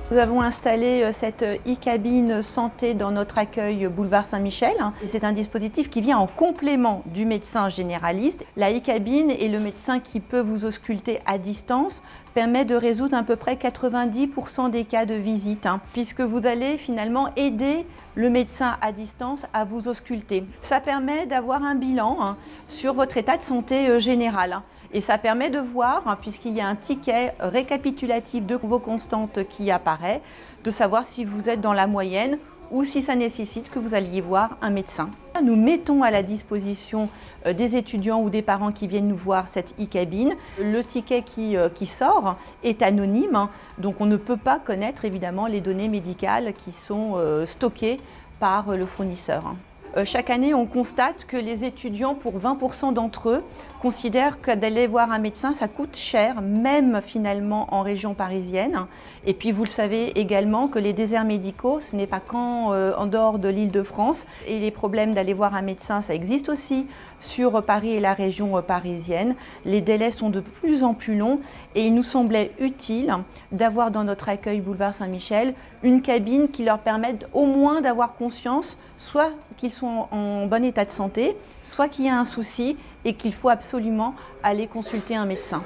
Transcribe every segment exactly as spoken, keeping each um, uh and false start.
Nous avons installé cette e-cabine santé dans notre accueil boulevard Saint-Michel. C'est un dispositif qui vient en complément du médecin généraliste. La e-cabine et le médecin qui peut vous ausculter à distance permet de résoudre à peu près quatre-vingt-dix pour cent des cas de visite, hein, puisque vous allez finalement aider le médecin à distance à vous ausculter. Ça permet d'avoir un bilan hein, sur votre état de santé euh, général. Hein, et ça permet de voir, hein, puisqu'il y a un ticket récapitulatif de vos constantes qui apparaît, de savoir si vous êtes dans la moyenne ou si ça nécessite que vous alliez voir un médecin. Nous mettons à la disposition des étudiants ou des parents qui viennent nous voir cette e-cabine. Le ticket qui, qui sort est anonyme, donc on ne peut pas connaître évidemment les données médicales qui sont stockées par le fournisseur. Chaque année, on constate que les étudiants, pour vingt pour cent d'entre eux, considèrent que d'aller voir un médecin, ça coûte cher, même finalement en région parisienne. Et puis, vous le savez également que les déserts médicaux, ce n'est pas qu'en euh, en dehors de l'Île-de-France. Et les problèmes d'aller voir un médecin, ça existe aussi sur Paris et la région parisienne. Les délais sont de plus en plus longs et il nous semblait utile d'avoir dans notre accueil boulevard Saint-Michel une cabine qui leur permette au moins d'avoir conscience, soit qu'ils sont en bon état de santé, soit qu'il y a un souci et qu'il faut absolument aller consulter un médecin.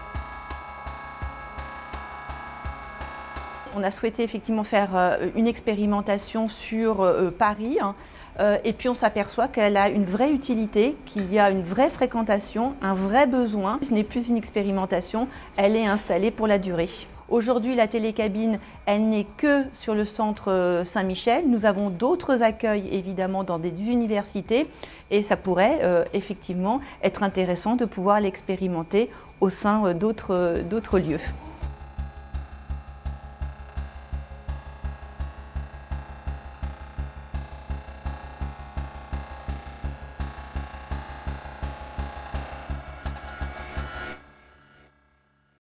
On a souhaité effectivement faire une expérimentation sur Paris hein, et puis on s'aperçoit qu'elle a une vraie utilité, qu'il y a une vraie fréquentation, un vrai besoin. Ce n'est plus une expérimentation, elle est installée pour la durée. Aujourd'hui, la télécabine, elle n'est que sur le centre Saint-Michel. Nous avons d'autres accueils, évidemment, dans des universités. Et ça pourrait, euh, effectivement, être intéressant de pouvoir l'expérimenter au sein d'autres d'autres lieux.